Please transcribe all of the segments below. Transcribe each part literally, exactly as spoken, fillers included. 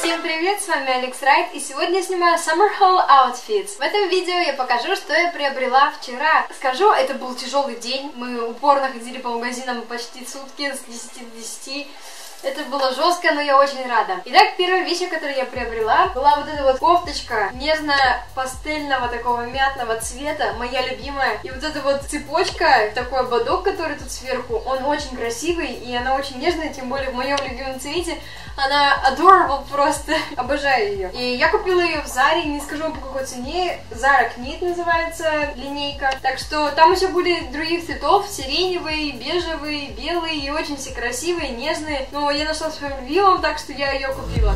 Всем привет, с вами Алекс Райт, и сегодня я снимаю Summer Haul Outfits. В этом видео я покажу, что я приобрела вчера. Скажу, это был тяжелый день, мы упорно ходили по магазинам почти сутки, с десяти до десяти. Это было жестко, но я очень рада. Итак, первая вещь, которую я приобрела, была вот эта вот кофточка нежно-пастельного такого мятного цвета, моя любимая. И вот эта вот цепочка, такой ободок, который тут сверху, он очень красивый, и она очень нежная, тем более в моем любимом цвете. Она adorable просто, обожаю ее. И я купила ее в Заре, не скажу вам по какой цене, Zara Knit называется линейка. Так что там еще были других цветов, сиреневые, бежевые, белые, и очень все красивые, нежные. Но я нашла своим любимым, так что я ее купила.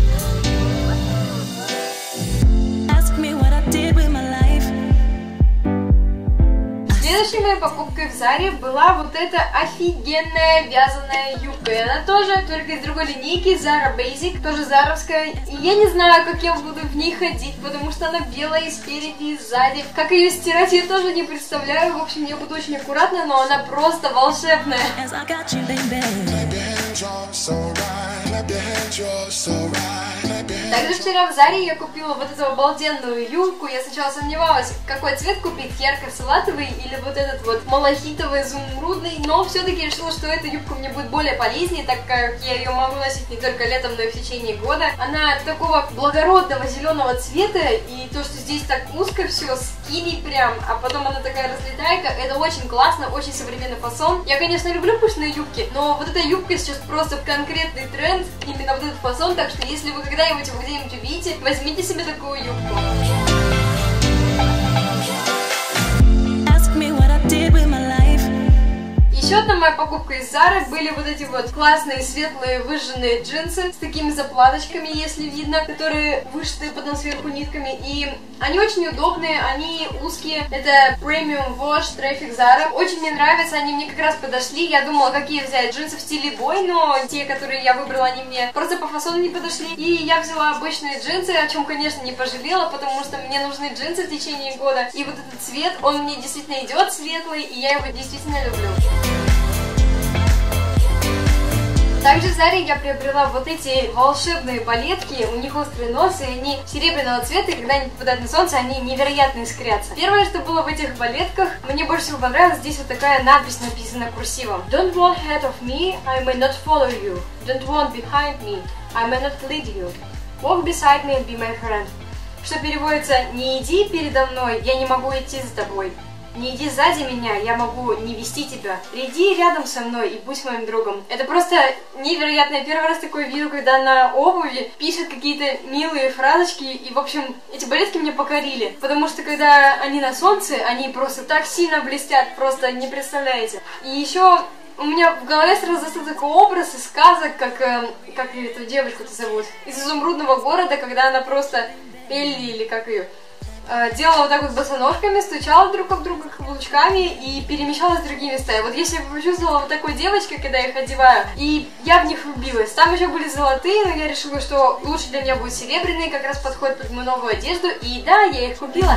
Следующей моей покупкой в Заре была вот эта офигенная вязаная юбка. И она тоже, только из другой линейки, Zara Basic, тоже заровская. И я не знаю, как я буду в ней ходить, потому что она белая и спереди, и сзади. Как ее стирать, я тоже не представляю. В общем, я буду очень аккуратна, но она просто волшебная. Также вчера в Заре я купила вот эту обалденную юбку. Я сначала сомневалась, какой цвет купить, ярко-салатовый или вот этот вот малахитовый, изумрудный. Но все-таки решила, что эта юбка мне будет более полезнее, так как я ее могу носить не только летом, но и в течение года. Она такого благородного зеленого цвета, и то, что здесь так узко все, скини прям, а потом она такая разлетайка, это очень классно, очень современный фасон. Я, конечно, люблю пышные юбки, но вот эта юбка сейчас просто конкретный тренд, именно вот этот фасон, так что если вы когда-нибудь его где-нибудь увидите, возьмите себе такую юбку. Еще одна моя покупка из Зары были вот эти вот классные светлые выжженные джинсы с такими заплаточками, если видно, которые вышиты потом сверху нитками. И они очень удобные, они узкие. Это Premium Wash Traffic Zara. Очень мне нравятся, они мне как раз подошли. Я думала, какие взять джинсы в стиле бой, но те, которые я выбрала, они мне просто по фасону не подошли. И я взяла обычные джинсы, о чем, конечно, не пожалела, потому что мне нужны джинсы в течение года. И вот этот цвет, он мне действительно идет светлый, и я его действительно люблю. Также в Заре я приобрела вот эти волшебные балетки, у них острые носы, и они серебряного цвета, и когда они попадают на солнце, они невероятно искрятся. Первое, что было в этих балетках, мне больше всего понравилось, здесь вот такая надпись написана курсивом. Don't walk ahead of me, I may not follow you. Don't walk behind me, I may not lead you. Walk beside me and be my friend. Что переводится: не иди передо мной, я не могу идти за тобой. Не иди сзади меня, я могу не вести тебя. Иди рядом со мной и будь моим другом. Это просто невероятно. Я первый раз такое вижу, когда на обуви пишет какие-то милые фразочки. И, в общем, эти балетки меня покорили. Потому что, когда они на солнце, они просто так сильно блестят, просто не представляете. И еще у меня в голове сразу застыл такой образ из сказок, как, э, как эту девочку-то зовут, из «Изумрудного города», когда она просто, Элли или как ее, делала вот так вот босоножками, стучала друг об друга каблучками и перемещалась в другие места. И вот если бы почувствовала вот такой девочкой, когда я их одеваю, и я в них влюбилась. Там еще были золотые, но я решила, что лучше для меня будут серебряные, как раз подходят под мою новую одежду. И да, я их купила.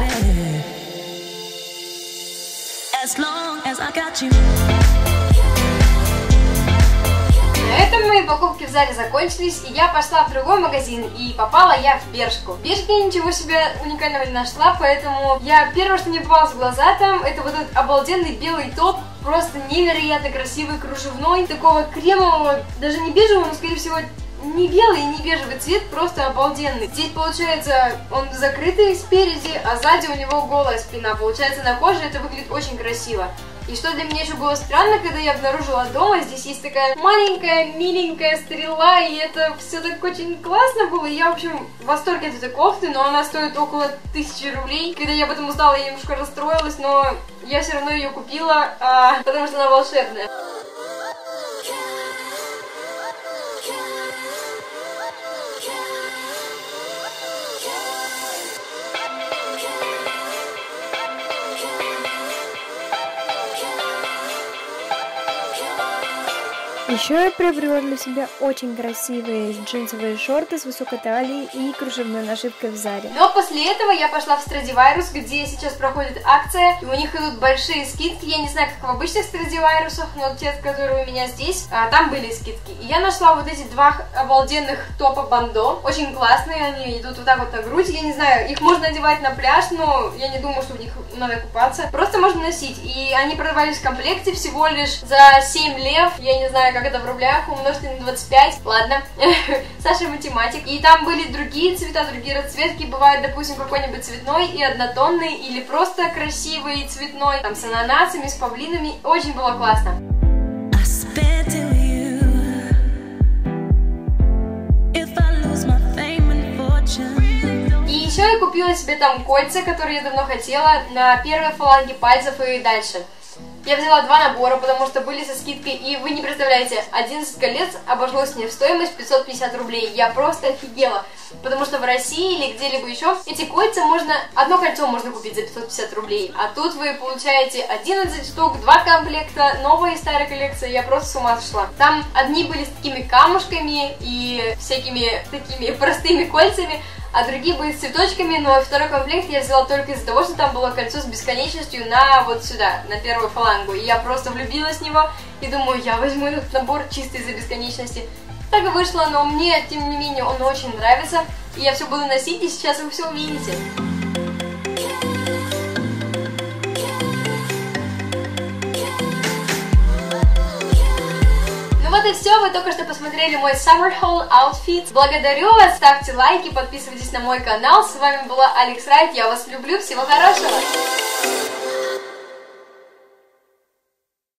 На этом мои покупки в Заре закончились, и я пошла в другой магазин, и попала я в Бершку. В Бершке я ничего себе уникального не нашла, поэтому я первое, что мне попалось в глаза там, это вот этот обалденный белый топ, просто невероятно красивый, кружевной, такого кремового, даже не бежевого, но скорее всего не белый и не бежевый цвет, просто обалденный. Здесь получается он закрытый спереди, а сзади у него голая спина. Получается на коже это выглядит очень красиво. И что для меня еще было странно, когда я обнаружила дома, здесь есть такая маленькая, миленькая стрела, и это все так очень классно было. И я, в общем, в восторге от этой кофты, но она стоит около тысячи рублей. Когда я об этом узнала, я немножко расстроилась, но я все равно ее купила, а, потому что она волшебная. Еще я приобрела для себя очень красивые джинсовые шорты с высокой талией и кружевной нашивкой в Заре. Но после этого я пошла в Stradivarius, где сейчас проходит акция, и у них идут большие скидки. Я не знаю, как в обычных Stradivarius'ах, но те, которые у меня здесь, а, там были скидки. И я нашла вот эти два обалденных топа бандо. Очень классные, они идут вот так вот на грудь. Я не знаю, их можно надевать на пляж, но я не думаю, что в них надо купаться. Просто можно носить. И они продавались в комплекте всего лишь за семь лев. Я не знаю, как это в рублях, умножьте на двадцать пять. Ладно, Саша математик. И там были другие цвета, другие расцветки. Бывает, допустим, какой-нибудь цветной и однотонный, или просто красивый цветной, там с ананасами, с павлинами. Очень было классно. И еще я купила себе там кольца, которые я давно хотела, на первой фаланге пальцев и дальше. Я взяла два набора, потому что были со скидкой, и вы не представляете, одиннадцать колец обошлось мне в стоимость пятьсот пятьдесят рублей. Я просто офигела, потому что в России или где-либо еще эти кольца можно, одно кольцо можно купить за пятьсот пятьдесят рублей, а тут вы получаете одиннадцать штук, два комплекта, новая и старая коллекция. Я просто с ума сошла. Там одни были с такими камушками и всякими такими простыми кольцами, а другие были с цветочками, но второй комплект я взяла только из-за того, что там было кольцо с бесконечностью на вот сюда, на первую фалангу. И я просто влюбилась в него и думаю, я возьму этот набор чисто из-за бесконечности. Так и вышло, но мне, тем не менее, он очень нравится. И я все буду носить, и сейчас вы все увидите. Ну вот и все, вы только что посмотрели мой Summer Haul Outfit. Благодарю вас, ставьте лайки, подписывайтесь на мой канал. С вами была Алекс Райт, я вас люблю, всего хорошего!